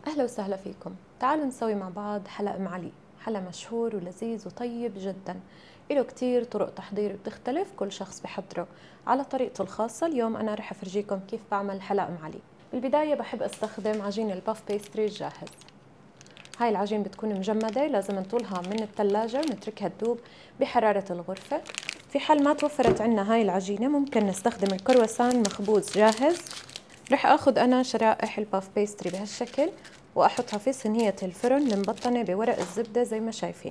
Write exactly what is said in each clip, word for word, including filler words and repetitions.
أهلا وسهلا فيكم. تعالوا نسوي مع بعض حلا أم علي. حلا مشهور ولذيذ وطيب جدا، له كتير طرق تحضير بتختلف، كل شخص بحضره على طريقته الخاصة. اليوم أنا رح أفرجيكم كيف بعمل حلا أم علي. بالبداية بحب أستخدم عجين الباف بيستري الجاهز. هاي العجين بتكون مجمدة، لازم نطولها من الثلاجة ونتركها تذوب بحرارة الغرفة. في حال ما توفرت عنا هاي العجينة ممكن نستخدم الكرواسان مخبوز جاهز. رح اخذ انا شرائح الباف بيستري بهالشكل واحطها في صينية الفرن المبطنة بورق الزبدة زي ما شايفين.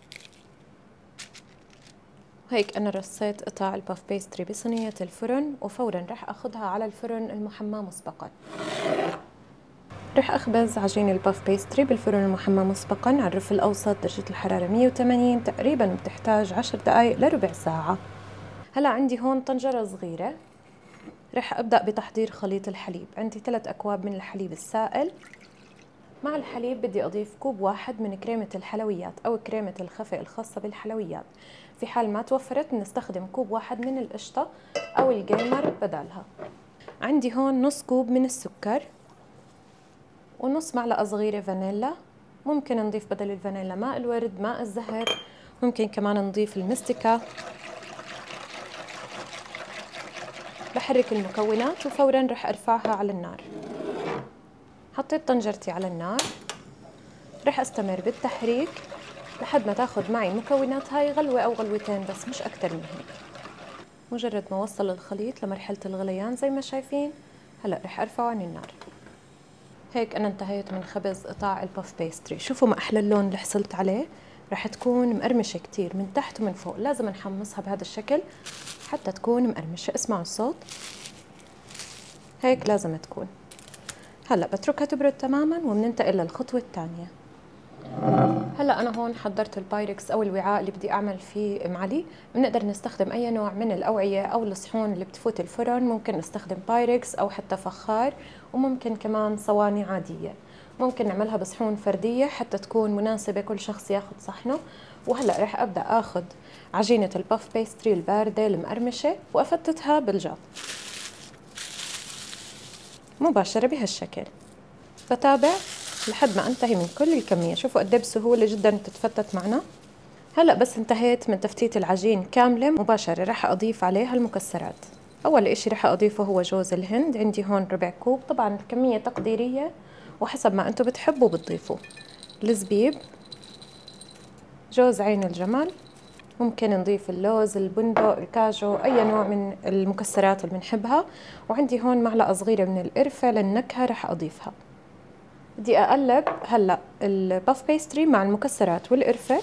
هيك انا رصيت قطع الباف بيستري بصينية الفرن، وفورا رح اخذها على الفرن المحمى مسبقا. رح اخبز عجين الباف بيستري بالفرن المحمى مسبقا على الرف الاوسط، درجة الحرارة مية وثمانين، تقريبا بتحتاج عشر دقائق لربع ساعة. هلا عندي هون طنجرة صغيرة، رح ابدأ بتحضير خليط الحليب. عندي ثلاث اكواب من الحليب السائل. مع الحليب بدي أضيف كوب واحد من كريمة الحلويات أو كريمة الخفق الخاصة بالحلويات. في حال ما توفرت بنستخدم كوب واحد من القشطة أو الجيمر بدالها. عندي هون نص كوب من السكر ونص معلقة صغيرة فانيلا. ممكن نضيف بدل الفانيلا ماء الورد، ماء الزهر، ممكن كمان نضيف المستكة. بحرك المكونات وفورا رح أرفعها على النار. حطيت طنجرتي على النار، رح استمر بالتحريك لحد ما تاخد معي المكونات هاي غلوة أو غلوتين بس، مش أكتر من هيك. مجرد ما وصل الخليط لمرحلة الغليان زي ما شايفين، هلأ رح أرفعه عن النار. هيك أنا انتهيت من خبز قطع الباف بيستري. شوفوا ما أحلى اللون اللي حصلت عليه، رح تكون مقرمشة كتير من تحت ومن فوق. لازم نحمصها بهذا الشكل حتى تكون مقرمشة. اسمعوا الصوت، هيك لازم تكون. هلأ بتركها تبرد تماما وبننتقل للخطوة الثانية. هلا انا هون حضرت البايركس او الوعاء اللي بدي اعمل فيه ام علي. بنقدر نستخدم اي نوع من الاوعيه او الصحون اللي بتفوت الفرن. ممكن نستخدم بايركس او حتى فخار، وممكن كمان صواني عاديه. ممكن نعملها بصحون فرديه حتى تكون مناسبه كل شخص ياخذ صحنه. وهلا رح ابدا اخذ عجينه الباف بيستري البارده المقرمشه وافتتها بالجاف مباشره بهالشكل. بتابع لحد ما انتهي من كل الكمية. شوفوا قد ايه بسهولة جدا تتفتت معنا. هلا بس انتهيت من تفتيت العجين كاملة، مباشرة رح اضيف عليها المكسرات. اول اشي رح اضيفه هو جوز الهند. عندي هون ربع كوب، طبعا الكمية تقديرية وحسب ما انتم بتحبوا بتضيفوا. الزبيب، جوز عين الجمل، ممكن نضيف اللوز، البندق، الكاجو، اي نوع من المكسرات اللي بنحبها. وعندي هون معلقة صغيرة من القرفة للنكهة رح اضيفها. بدي اقلب هلا الباف بيستري مع المكسرات والقرفة.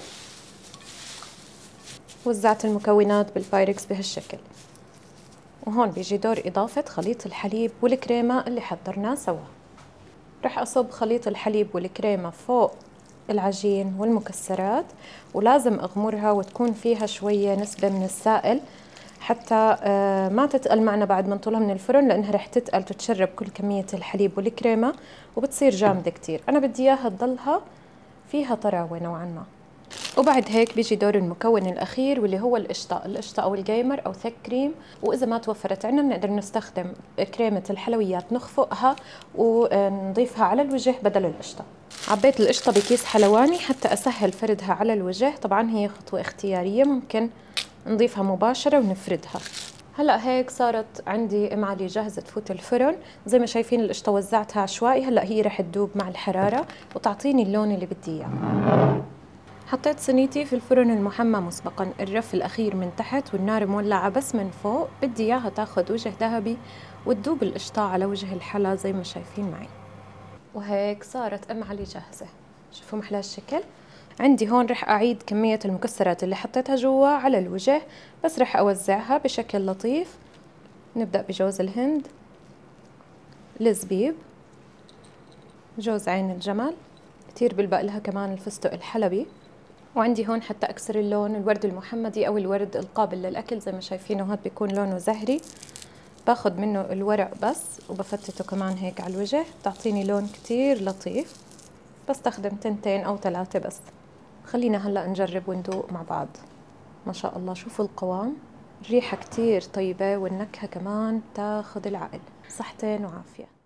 وزعت المكونات بالبايركس بهالشكل، وهون بيجي دور اضافة خليط الحليب والكريمة اللي حضرناه سوا. رح اصب خليط الحليب والكريمة فوق العجين والمكسرات، ولازم اغمرها وتكون فيها شوية نسبة من السائل حتى ما تتقل معنا بعد ما نطولها من الفرن، لانها رح تتقل تتشرب كل كمية الحليب والكريمة وبتصير جامدة كتير. انا بدي اياها تضلها فيها طراوة نوعا ما. وبعد هيك بيجي دور المكون الاخير واللي هو القشطة، القشطة او الجيمر او ثيك كريم. واذا ما توفرت عنا بنقدر نستخدم كريمة الحلويات نخفقها ونضيفها على الوجه بدل القشطة. عبيت القشطة بكيس حلواني حتى اسهل فردها على الوجه. طبعا هي خطوة اختيارية، ممكن نضيفها مباشرة ونفردها. هلا هيك صارت عندي ام علي جاهزة تفوت الفرن. زي ما شايفين القشطة وزعتها عشوائي، هلا هي رح تذوب مع الحرارة وتعطيني اللون اللي بدي اياه. حطيت صينيتي في الفرن المحمى مسبقا، الرف الاخير من تحت والنار مولعة بس من فوق. بدي اياها تاخذ وجه ذهبي وتذوب القشطة على وجه الحلا زي ما شايفين معي. وهيك صارت ام علي جاهزة. شوفوا محلى الشكل. عندي هون رح أعيد كمية المكسرات اللي حطيتها جوا على الوجه، بس رح أوزعها بشكل لطيف. نبدأ بجوز الهند، الزبيب، جوز عين الجمل، كتير بلبق لها كمان الفستق الحلبي. وعندي هون حتى أكسر اللون الورد المحمدي أو الورد القابل للأكل زي ما شايفينه، هاد بيكون لونه زهري. باخد منه الورق بس وبفتته كمان هيك على الوجه، بتعطيني لون كتير لطيف. بستخدم تنتين أو ثلاثة بس. خلينا هلأ نجرب وندوق مع بعض. ما شاء الله شوفوا القوام، الريحة كتير طيبة والنكهة كمان تاخذ العقل. صحتين وعافية.